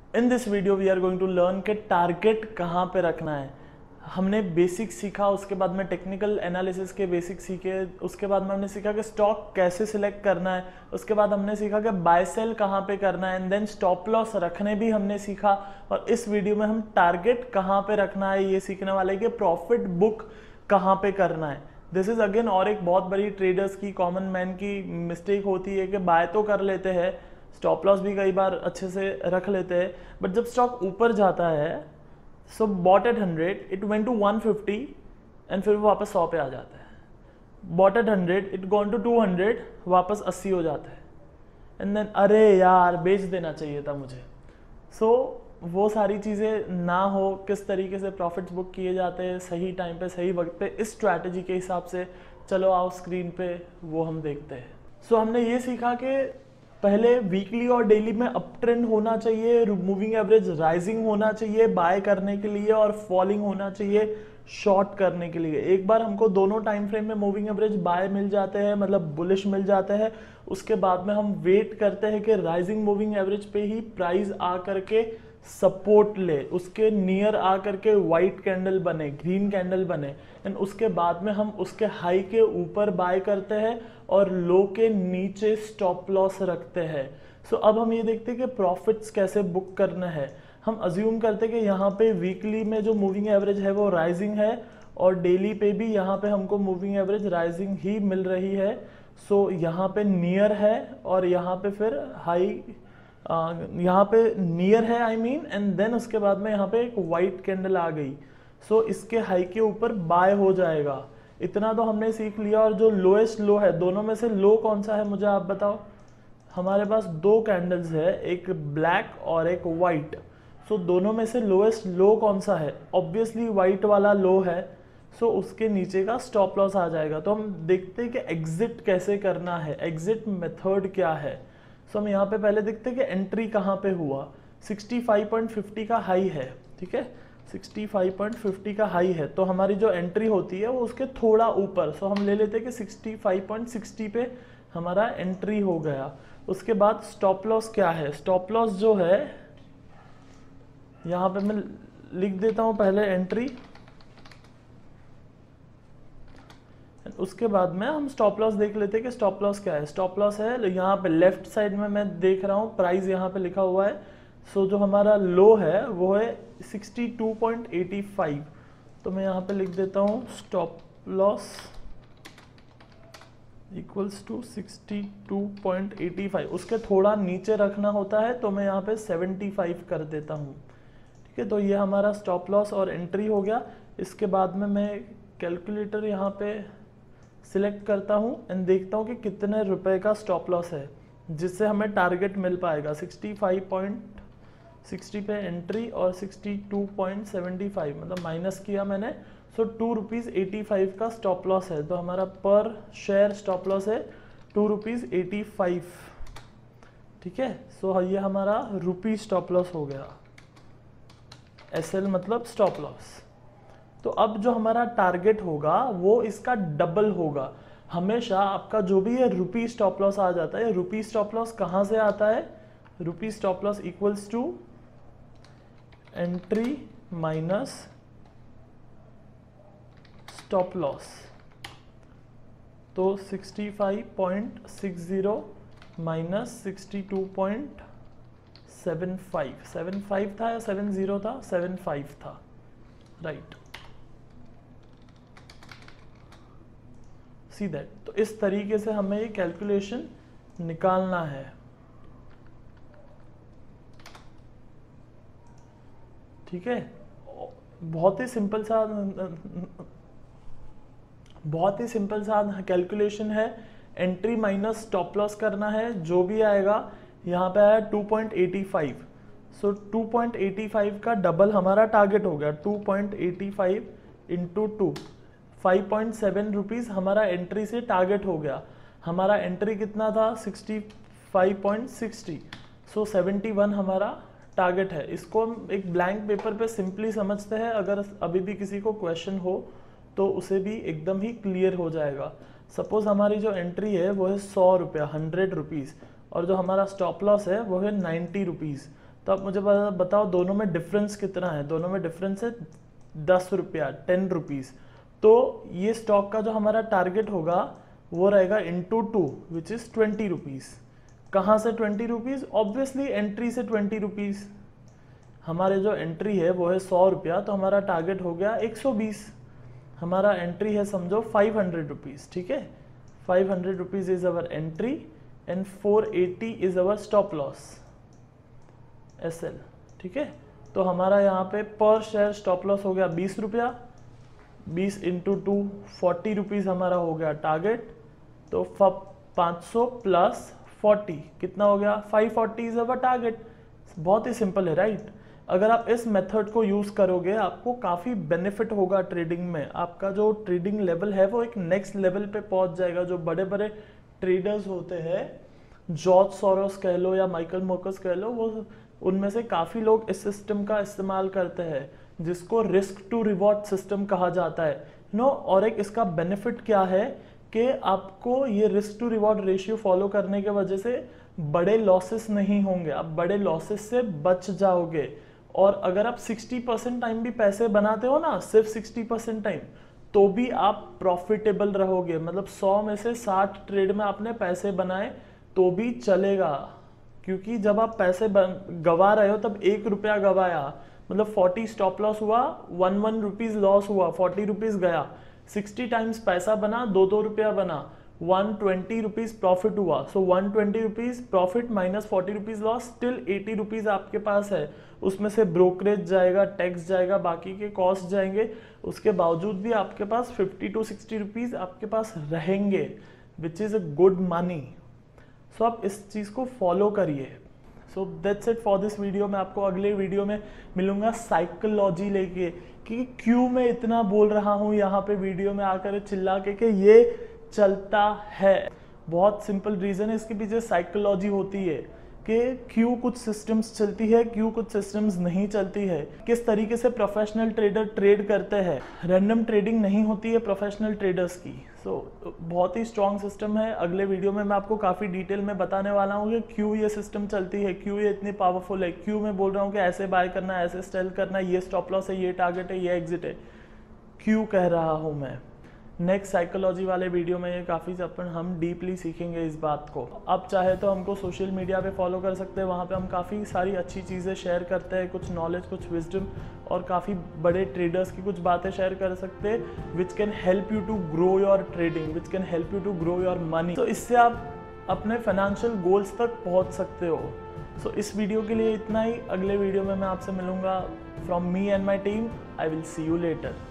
In this video we are going to learn के target कहाँ पे रखना है। हमने बेसिक सीखा, उसके बाद में टेक्निकल एनालिसिस के बेसिक सीखे, उसके बाद में हमने सीखा कि स्टॉक कैसे सिलेक्ट करना है, उसके बाद हमने सीखा कि बाय सेल कहाँ पे करना है, एंड देन स्टॉप लॉस रखने भी हमने सीखा। और इस वीडियो में हम टारगेट कहाँ पे रखना है ये सीखने वाले कि प्रॉफिट बुक कहाँ पे करना है। दिस इज अगेन और एक बहुत बड़ी ट्रेडर्स की, कॉमन मैन की मिस्टेक होती है कि बाय तो कर लेते हैं, स्टॉप लॉस भी कई बार अच्छे से रख लेते हैं, बट जब स्टॉक ऊपर जाता है so bought at 100 it went to 150 and फिर वो वापस 100 पे आ जाता है। Bought at 100 it gone to 200 वापस 80 हो जाता है, एंड देन अरे यार बेच देना चाहिए था मुझे। सो वो सारी चीज़ें ना हो, किस तरीके से प्रॉफिट्स बुक किए जाते हैं सही टाइम पे सही वक्त पे इस स्ट्रैटेजी के हिसाब से, चलो आओ स्क्रीन पे वो हम देखते हैं। सो हमने ये सीखा कि पहले वीकली और डेली में अप ट्रेंड होना चाहिए, मूविंग एवरेज राइजिंग होना चाहिए बाय करने के लिए, और फॉलिंग होना चाहिए शॉर्ट करने के लिए। एक बार हमको दोनों टाइम फ्रेम में मूविंग एवरेज बाय मिल जाते हैं, मतलब बुलिश मिल जाते हैं, उसके बाद में हम वेट करते हैं कि राइजिंग मूविंग एवरेज पे ही प्राइस आ करके सपोर्ट ले, उसके नियर आ करके व्हाइट कैंडल बने, ग्रीन कैंडल बने, एंड उसके बाद में हम उसके हाई के ऊपर बाय करते हैं और लो के नीचे स्टॉप लॉस रखते हैं। सो अब हम ये देखते हैं कि प्रॉफिट्स कैसे बुक करना है। हम अज्यूम करते हैं कि यहाँ पे वीकली में जो मूविंग एवरेज है वो राइजिंग है, और डेली पे भी यहाँ पे हमको मूविंग एवरेज राइजिंग ही मिल रही है। सो यहाँ पे नियर है और यहाँ पे फिर हाई, यहाँ पे नियर है आई मीन, एंड देन उसके बाद में यहाँ पे एक वाइट कैंडल आ गई। सो इसके हाई के ऊपर बाय हो जाएगा। इतना तो हमने सीख लिया। और जो लोएस्ट लो है, दोनों में से लो कौन सा है मुझे आप बताओ। हमारे पास दो कैंडल्स है, एक ब्लैक और एक वाइट। सो दोनों में से लोएस्ट लो कौन सा है? ऑब्वियसली वाइट वाला लो है। सो उसके नीचे का स्टॉप लॉस आ जाएगा। तो हम देखते हैं कि एग्जिट कैसे करना है, एग्जिट मेथड क्या है। सो हम यहाँ पे पहले देखते हैं कि एंट्री कहाँ पे हुआ। 65.50 का हाई है, ठीक है, 65.50 का हाई है, तो हमारी जो एंट्री होती है वो उसके थोड़ा ऊपर। सो हम ले लेते हैं कि 65.60 पे हमारा एंट्री हो गया। उसके बाद स्टॉप लॉस क्या है? स्टॉप लॉस जो है यहाँ पे मैं लिख देता हूँ पहले एंट्री, उसके बाद में हम स्टॉप लॉस देख लेते हैं कि स्टॉप लॉस क्या है। स्टॉप लॉस है यहाँ पे लेफ्ट साइड में, मैं देख रहा हूँ प्राइस यहाँ पे लिखा हुआ है। सो जो हमारा लो है वो है 62.85। तो मैं यहाँ पे लिख देता हूँ स्टॉप लॉस इक्वल्स टू 62.85। उसके थोड़ा नीचे रखना होता है तो मैं यहाँ पे 75 कर देता हूँ, ठीक है। तो ये हमारा स्टॉप लॉस और एंट्री हो गया। इसके बाद में मैं कैलकुलेटर यहाँ पे सिलेक्ट करता हूँ एंड देखता हूँ कि कितने रुपए का स्टॉप लॉस है जिससे हमें टारगेट मिल पाएगा। 65.60 पे एंट्री और 62.75 मतलब माइनस किया मैंने। सो ₹2.85 का स्टॉप लॉस है। तो हमारा पर शेयर स्टॉप लॉस है ₹2.85, ठीक है। सो ये हमारा रुपी स्टॉप लॉस हो गया। SL मतलब स्टॉप लॉस। तो अब जो हमारा टारगेट होगा वो इसका डबल होगा। हमेशा आपका जो भी है रुपी स्टॉप लॉस आ जाता है। रुपी स्टॉप लॉस कहाँ से आता है? Rupee stop loss equals to entry minus stop loss. तो 65.60 माइनस 62.75 था या 70 था? 75 था, राइट। See that. तो इस तरीके से हमें ये कैलकुलेशन निकालना है, ठीक है। बहुत ही सिंपल सा कैलकुलेशन है। एंट्री माइनस स्टॉप लॉस करना है, जो भी आएगा यहाँ पे आया 2.85। सो 2.85 का डबल हमारा टारगेट हो गया। 2.85 इंटू 2, 5.7 रुपीज़ हमारा एंट्री से टारगेट हो गया। हमारा एंट्री कितना था? 65.60। सो 71 हमारा टारगेट है। इसको हम एक ब्लैंक पेपर पे सिंपली समझते हैं। अगर अभी भी किसी को क्वेश्चन हो तो उसे भी एकदम ही क्लियर हो जाएगा। सपोज हमारी जो एंट्री है वो है 100 रुपया, 100 रुपीज़, और जो हमारा स्टॉप लॉस है वो है 90 रुपीज़। तो आप मुझे बताओ दोनों में डिफरेंस कितना है। दोनों में डिफरेंस है 10 रुपया, 10 रुपीज़। तो ये स्टॉक का जो हमारा टारगेट होगा वो रहेगा इंटू 2 विच इज़ 20 रुपीज़। कहाँ से 20 रुपीज़? ऑब्वियसली एंट्री से 20 रुपीज़। हमारे जो एंट्री है वो है 100 रुपया, तो हमारा टारगेट हो गया 120। हमारा एंट्री है समझो 500 रुपीज़, ठीक है। 500 rupees is our entry and 480 is our stop loss SL, ठीक है। तो हमारा यहाँ पे पर शेयर स्टॉप लॉस हो गया 20 रुपया, 20 इंटू 2 40 रुपीज़ हमारा हो गया टारगेट। तो 500 प्लस 40 कितना हो गया? 540 इज अवर टारगेट। बहुत ही सिंपल है, राइट। अगर आप इस मेथड को यूज़ करोगे आपको काफ़ी बेनिफिट होगा ट्रेडिंग में। आपका जो ट्रेडिंग लेवल है वो एक नेक्स्ट लेवल पे पहुंच जाएगा। जो बड़े बड़े ट्रेडर्स होते हैं, जॉर्ज सोरोस कह लो या माइकल मोकस कह लो, वो उनमें से काफ़ी लोग इस सिस्टम का इस्तेमाल करते हैं जिसको रिस्क टू रिवॉर्ड सिस्टम कहा जाता है। और एक इसका बेनिफिट क्या है कि आपको ये risk to reward ratio follow करने के वजह से बड़े लॉसेस नहीं होंगे, आप बड़े लॉसेस से बच जाओगे। और अगर आप 60% टाइम भी पैसे बनाते हो ना, सिर्फ 60% टाइम, तो भी आप प्रॉफिटेबल रहोगे। मतलब 100 में से 60 ट्रेड में आपने पैसे बनाए तो भी चलेगा, क्योंकि जब आप पैसे गवा रहे हो तब 1 रुपया गवाया, मतलब 40 स्टॉप लॉस हुआ, 1 रुपीज़ लॉस हुआ, 40 रुपीज़ गया। 60 टाइम्स पैसा बना, 2 रुपया बना, 120 रुपीज़ प्रॉफिट हुआ। So 120 rupees profit minus 40 rupees loss, still 80 rupees आपके पास है। उसमें से ब्रोकरेज जाएगा, टैक्स जाएगा, बाकी के कॉस्ट जाएंगे, उसके बावजूद भी आपके पास 50 to 60 रुपीज़ आपके पास रहेंगे, which is a good money. So आप इस चीज़ को फॉलो करिए। So that's it for this video. मैं आपको अगले वीडियो में मिलूंगा साइकोलॉजी लेके, कि क्यों मैं इतना बोल रहा हूँ यहाँ पे वीडियो में आकर चिल्ला के ये चलता है। बहुत सिंपल रीज़न है इसके पीछे, साइकोलॉजी होती है कि क्यों कुछ सिस्टम्स चलती है, क्यों कुछ सिस्टम्स नहीं चलती है, किस तरीके से प्रोफेशनल ट्रेडर ट्रेड करते हैं। रैंडम ट्रेडिंग नहीं होती है प्रोफेशनल ट्रेडर्स की। बहुत ही स्ट्रॉन्ग सिस्टम है। अगले वीडियो में मैं आपको काफ़ी डिटेल में बताने वाला हूँ कि क्यों ये सिस्टम चलती है, क्यों ये इतनी पावरफुल है, क्यों मैं बोल रहा हूँ कि ऐसे बाय करना है, ऐसे सेल करना है, ये स्टॉप लॉस है, ये टारगेट है, ये एग्जिट है, क्यों कह रहा हूँ मैं। नेक्स्ट साइकोलॉजी वाले वीडियो में ये काफ़ी हम डीपली सीखेंगे इस बात को। आप चाहे तो हमको सोशल मीडिया पे फॉलो कर सकते हैं, वहाँ पे हम काफ़ी सारी अच्छी चीज़ें शेयर करते हैं, कुछ नॉलेज, कुछ विजडम, और काफ़ी बड़े ट्रेडर्स की कुछ बातें शेयर कर सकते हैं which can help you to grow your trading, which can help you to grow your money. तो इससे आप अपने फाइनेंशियल गोल्स तक पहुँच सकते हो। सो इस वीडियो के लिए इतना ही। अगले वीडियो में मैं आपसे मिलूंगा। From me and my team, I will see you letter.